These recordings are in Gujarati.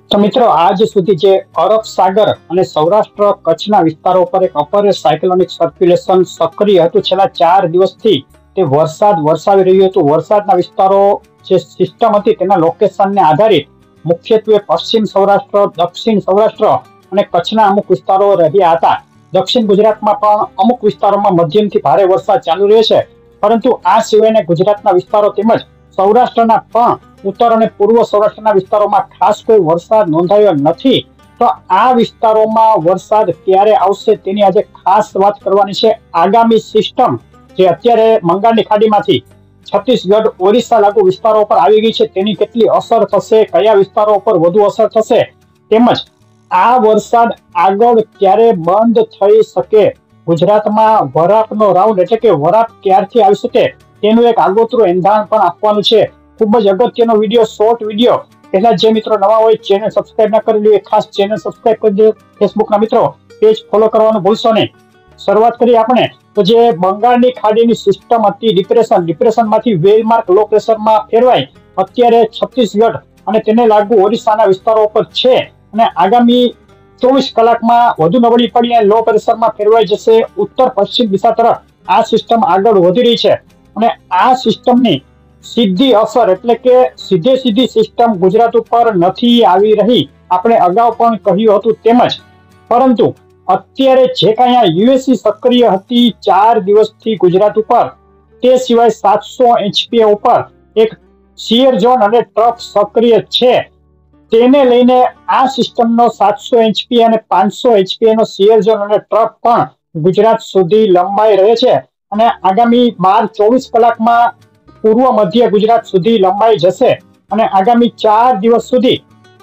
તો મિત્રો આજ સુધી જે અરબ સાગર અને સૌરાષ્ટ્ર કચ્છના વિસ્તારો પર એક અપર સાયક્લોનિક સર્ક્યુલેશન સક્રિય હતું, છેલ્લા 4 દિવસથી તે વરસાદ વરસાવી રહ્યું હતું. વરસાદના વિસ્તારો જે સિસ્ટમ હતી તેના લોકેશનને આધારિત મુખ્યત્વે પશ્ચિમ સૌરાષ્ટ્ર, દક્ષિણ સૌરાષ્ટ્ર અને કચ્છના અમુક વિસ્તારો રહ્યા હતા. દક્ષિણ ગુજરાતમાં પણ અમુક વિસ્તારોમાં મધ્યમથી ભારે વરસાદ ચાલુ રહે છે, પરંતુ આ સિવાયના ગુજરાતના વિસ્તારો તેમજ સૌરાષ્ટ્રના પણ ઉત્તર અને પૂર્વ સૌરાષ્ટ્રના વિસ્તારોમાં ખાસ કોઈ વરસાદ નોંધાયો નથી. તો આ વિસ્તારોમાં વરસાદ ક્યારે આવશે તેની આજે ખાસ વાત કરવાની છે. આગામી સિસ્ટમ જે અત્યારે બંગાળની ખાડીમાંથી છત્તીસગઢ, ઓરિસ્સા લાગુ વિસ્તારો પર આવી ગઈ છે, તેની કેટલી અસર થશે, કયા વિસ્તારો પર વધુ અસર થશે, તેમજ આ વરસાદ આગળ ક્યારે બંધ થઈ શકે, ગુજરાતમાં વરાપનો રાઉન્ડ એટલે કે વરાપ ક્યારથી આવી શકે તેનું એક આગોતરું એંધાણ પણ આપવાનું છે. ખૂબ જ અગત્યનો વિડીયો, શોર્ટ વિડીયો. પહેલા જે મિત્રો નવા હોય ચેનલ સબસ્ક્રાઇબ ના કરેલી હોય ખાસ ચેનલ સબસ્ક્રાઇબ કરી દો. ફેસબુકના મિત્રો પેજ ફોલો કરવાનું ભૂલશો નહીં. શરૂઆત કરીએ આપણે તો જે બંગાળની ખાડીની સિસ્ટમ હતી ડિપ્રેશનમાંથી વેલમાર્ક લો પ્રેશરમાં ફેરવાઈ અત્યારે છત્તીસગઢ અને તેને લાગુ ઓરિસ્સાના વિસ્તારો પર છે અને આગામી 24 કલાકમાં વધુ નબળી પડી અને લો પ્રેશરમાં ફેરવાઈ જશે. ઉત્તર પશ્ચિમ દિશા તરફ આ સિસ્ટમ આગળ વધી રહી છે અને આ સિસ્ટમની સીધી અસર એટલે કે સીધી સિસ્ટમ ગુજરાત ઉપર નથી આવી રહી. આપણે અગાઉ પણ કહ્યું હતું તેમજ, પરંતુ અત્યારે જે કાંઈ યુએસી સક્રિય હતી 4 દિવસથી ગુજરાત ઉપર, તે સિવાય 700 HPA ઉપર એક શિયર ઝોન અને ટ્રફ સક્રિય છે. તેને લઈને આ સિસ્ટમનો 700 HPA અને 500 HPA નો શિયર ઝોન અને ટ્રફ પણ ગુજરાત સુધી લંબાઈ રહે છે અને આગામી 12-24 કલાકમાં પૂર્વ મધ્ય ગુજરાત સુધી લંબાઈ જશે અને આગામી 4 દિવસ સુધી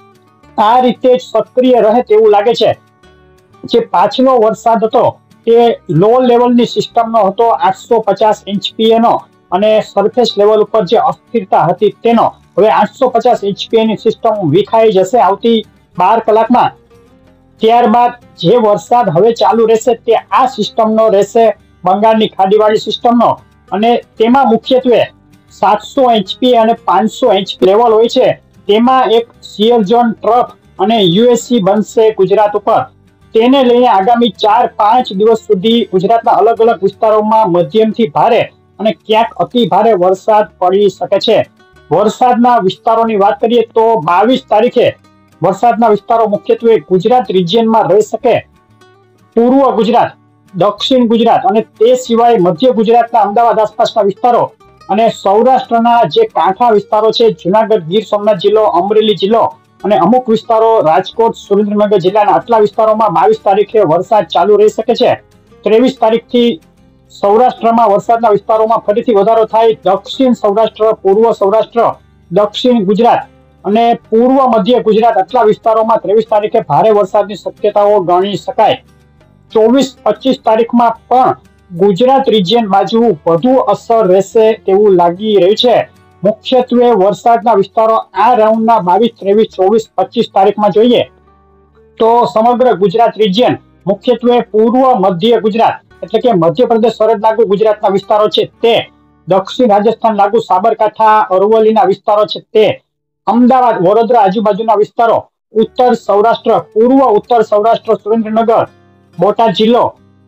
આ રીતે સક્રિય રહે તેવું લાગે છે. જે પાછલો વરસાદ હતો તે લો લેવલની સિસ્ટમનો હતો 850 HPA નો અને સરફેસ લેવલ ઉપર જે અસ્થિરતા હતી તેનો. હવે 850 HPA ની સિસ્ટમ વિખાઈ જશે આવતી 12 કલાકમાં. ત્યારબાદ જે વરસાદ હવે ચાલુ રહેશે તે આ સિસ્ટમનો રહેશે, બંગાળની ખાડીવાળી સિસ્ટમનો, અને તેમાં મુખ્યત્વે 700 HPA અને 500 HPA લેવલ હોય છે. તેમાં એક શિયર ઝોન ટ્રફ અને યુએસસી બનશે ગુજરાત ઉપર. તેને લઈને આગામી 4-5 દિવસ સુધી ગુજરાતના અલગ અલગ વિસ્તારોમાં મધ્યમથી ભારે અને ક્યાંક અતિ ભારે વરસાદ પડી શકે છે. વરસાદના વિસ્તારોની વાત કરીએ તો 22 તારીખે વરસાદના વિસ્તારો મુખ્યત્વે ગુજરાત રિજિયનમાં રહી શકે. પૂર્વ ગુજરાત, દક્ષિણ ગુજરાત અને તે સિવાય મધ્ય ગુજરાતના અમદાવાદ આસપાસના વિસ્તારો અને સૌરાષ્ટ્રના જે કાંઠા વિસ્તારો છે, જુનાગઢ, ગીર સોમનાથ જિલ્લો, અમરેલી જિલ્લો અને અમુક વિસ્તારો રાજકોટ, સુરેન્દ્રનગર જિલ્લાના આટલા વિસ્તારોમાં 22 તારીખે વરસાદ ચાલુ રહી શકે છે. 23 તારીખથી સૌરાષ્ટ્રમાં વરસાદના વિસ્તારોમાં ફરીથી વધારો થાય. દક્ષિણ સૌરાષ્ટ્ર, પૂર્વ સૌરાષ્ટ્ર, દક્ષિણ ગુજરાત અને પૂર્વ મધ્ય ગુજરાત આટલા વિસ્તારોમાં 23 તારીખે ભારે વરસાદની શક્યતાઓ ગણી શકાય. 24-25 તારીખમાં પણ ગુજરાત રિજિયન બાજુ વધુ અસર રહેશે તેવું લાગી રહ્યું છે. મુખ્યત્વે વરસાદના વિસ્તારો આ રાઉન્ડના 22, 23, 24, 25 તારીખમાં જોઈએ તો સમગ્ર ગુજરાત રિજિયન મુખ્યત્વે પૂર્વ મધ્ય ગુજરાત એટલે કે મધ્યપ્રદેશ સરહદ લાગુ ગુજરાતના વિસ્તારો છે તે, દક્ષિણ રાજસ્થાન લાગુ સાબરકાંઠા, અરવલ્લીના વિસ્તારો છે તે, અમદાવાદ, વડોદરા આજુબાજુના વિસ્તારો, ઉત્તર સૌરાષ્ટ્ર, પૂર્વ ઉત્તર સૌરાષ્ટ્ર, સુરેન્દ્રનગર, બોટાદ જિલ્લો,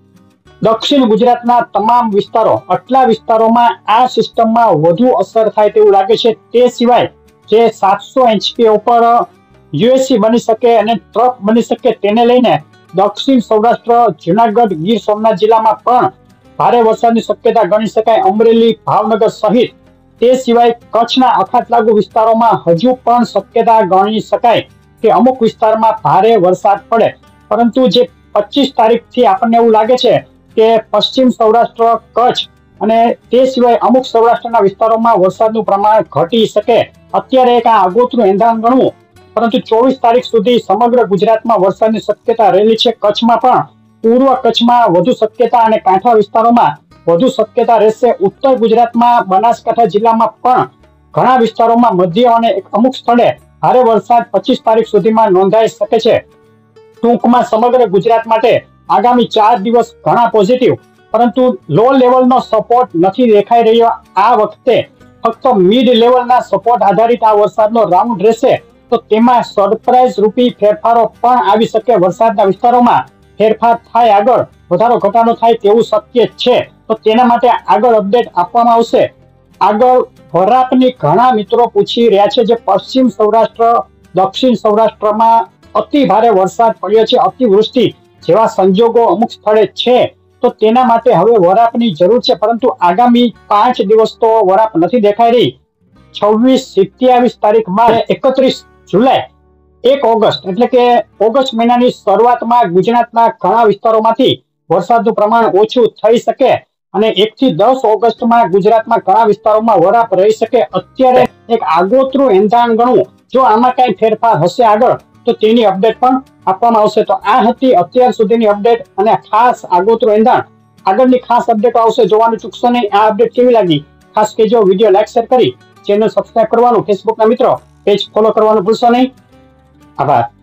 દક્ષિણ ગુજરાતના તમામ વિસ્તારો, આટલા વિસ્તારોમાં આ સિસ્ટમમાં વધુ અસર થાય તેવું લાગે છે. તે સિવાય જે 700 HPA ઉપર યુએસસી બની શકે અને ટ્રફ બની શકે તેને લઈને દક્ષિણ સૌરાષ્ટ્ર, જુનાગઢ, ગીર સોમનાથ જિલ્લામાં પણ ભારે વરસાદની શક્યતા ગણી શકાય. અમરેલી, ભાવનગર સહિત તે સિવાય કચ્છના અખાત લાગુ વિસ્તારોમાં હજુ પણ શક્યતા ગણી શકાય કે અમુક વિસ્તારમાં ભારે વરસાદ પડે. પરંતુ જે 25 તારીખથી આપણને એવું લાગે છે કે પશ્ચિમ સૌરાષ્ટ્ર, કચ્છ અને તે સિવાય અમુક સૌરાષ્ટ્રના વિસ્તારોમાં વરસાદનું પ્રમાણ ઘટી શકે. અત્યારે એક આ આગોતરું એંધાણ ગણવું, પરંતુ 24 તારીખ સુધી સમગ્ર ગુજરાતમાં વરસાદની શક્યતા રહેલી છે. કચ્છમાં પણ પૂર્વ કચ્છમાં વધુ શક્યતા અને કાંઠા વિસ્તારોમાં વધુ શક્યતા રહેશે. ઉત્તર ગુજરાતમાં બનાસકાંઠા જિલ્લામાં પણ ઘણા વિસ્તારોમાં મધ્ય અને અમુક સ્થળે ભારે વરસાદ 25 તારીખ સુધીમાં નોંધાઈ શકે છે. ટૂંકમાં સમગ્ર ગુજરાત માટે આગામી 4 દિવસ ઘણા પોઝિટિવ, પરંતુ લો લેવલનો સપોર્ટ નથી દેખાઈ રહ્યો. આ વખતે ફક્ત મિડ લેવલના સપોર્ટ આધારિત આ વરસાદનો રાઉન્ડ રહેશે તો તેમાં સરપ્રાઈઝ રૂપી ફેરફારો પણ આવી શકે. વરસાદના વિસ્તારોમાં ફેરફાર થાય, આગળ વધારો ઘટાડો થાય તેવું શક્ય છે. તો તેના માટે આગળ અપડેટ આપવામાં આવશે. આગળ વરાપની ઘણા મિત્રો પૂછી રહ્યા છે, જે પશ્ચિમ સૌરાષ્ટ્ર, દક્ષિણ સૌરાષ્ટ્રમાં અતિ ભારે વરસાદ પડ્યો છે, અતિવૃષ્ટિ જેવા સંજોગો અમુક સ્થળે છે, તો તેના માટે હવે વરાપની જરૂર છે. પરંતુ આગામી 5 દિવસ તો વરાપ નથી દેખાઈ રહી. 26, 27 તારીખ બાદ 31 જુલાઈ, 1 ઓગસ્ટ એટલે કે ઓગસ્ટ મહિનાની શરૂઆતમાં ગુજરાતના ઘણા વિસ્તારોમાંથી વરસાદનું પ્રમાણ ઓછું થઈ શકે અને 1 થી 10 ઓગસ્ટમાં ગુજરાતમાં ઘણા વિસ્તારોમાં વરાપ રહી શકે. અત્યારે એક આગોતરું એંધાણ ગણવું. જો આમાં કઈ ફેરફાર હશે આગળ તો તેની અપડેટ પણ આપવામાં આવશે. તો આ હતી અત્યાર સુધીની અપડેટ અને ખાસ આગોતરું એંધાણ. આગળની ખાસ અપડેટ આવશે, જોવાનું ચૂકશો નહીં. આ અપડેટ કેવી લાગી ખાસ કહેજો. વિડીયો લાઈક શેર કરી ચેનલ સબસ્ક્રાઇબ કરવાનું, ફેસબુકના મિત્રો પેજ ફોલો કરવાનું ભૂલશો નહીં. આભાર.